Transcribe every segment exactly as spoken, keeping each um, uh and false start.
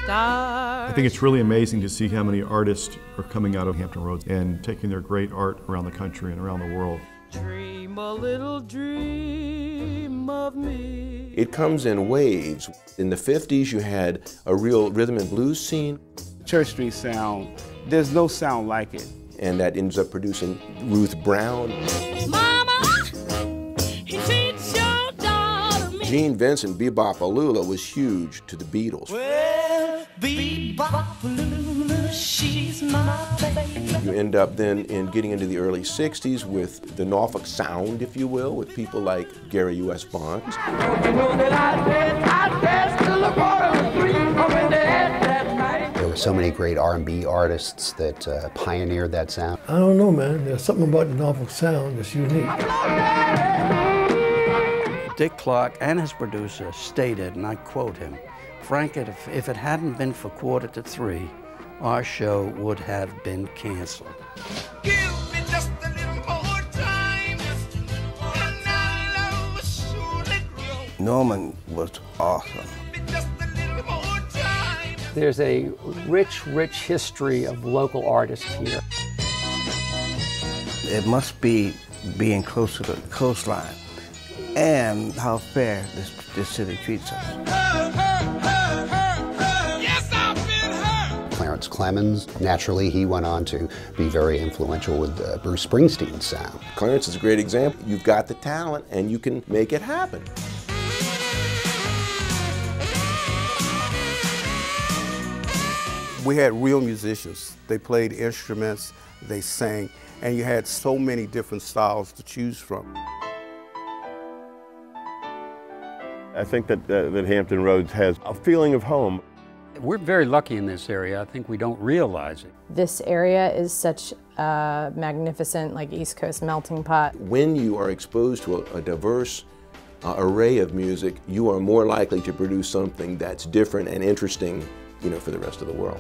stars. I think it's really amazing to see how many artists are coming out of Hampton Roads and taking their great art around the country and around the world. Dream a little dream of me. It comes in waves. In the fifties, you had a real rhythm and blues scene. Church Street sound, there's no sound like it. And that ends up producing Ruth Brown. Mama, he treats your daughter me. Gene Vincent, Bebop-A-Lula was huge to the Beatles. Well, Bebop-A-Lula, she's my baby. You end up then in getting into the early sixties with the Norfolk sound, if you will, with people like Gary U S Bonds. There were so many great R and B artists that uh, pioneered that sound. I don't know, man. There's something about the Norfolk sound that's unique. Dick Clark and his producer stated, and I quote him, "Frank, if, if it hadn't been for quarter to three, our show would have been canceled." Give me just a little more time, and our love will surely grow. Norman was awesome. Just a little more time. There's a rich, rich history of local artists here. It must be being close to the coastline and how fair this, this city treats us. Yes, I've been hurt. Clarence Clemens, naturally he went on to be very influential with uh, Bruce Springsteen's sound. Clarence is a great example. You've got the talent and you can make it happen. We had real musicians. They played instruments, they sang, and you had so many different styles to choose from. I think that, uh, that Hampton Roads has a feeling of home. We're very lucky in this area. I think we don't realize it. This area is such a magnificent, like, East Coast melting pot. When you are exposed to a, a diverse uh, array of music, you are more likely to produce something that's different and interesting, you know, for the rest of the world.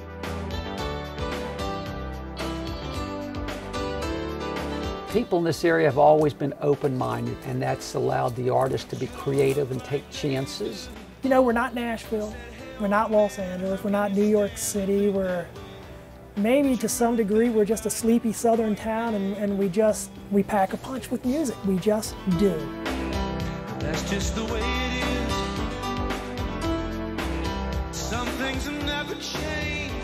People in this area have always been open-minded, and that's allowed the artists to be creative and take chances. You know, we're not Nashville, we're not Los Angeles, we're not New York City, we're maybe to some degree we're just a sleepy southern town, and, and we just, we pack a punch with music, we just do. That's just the way it is. Some things have never changed.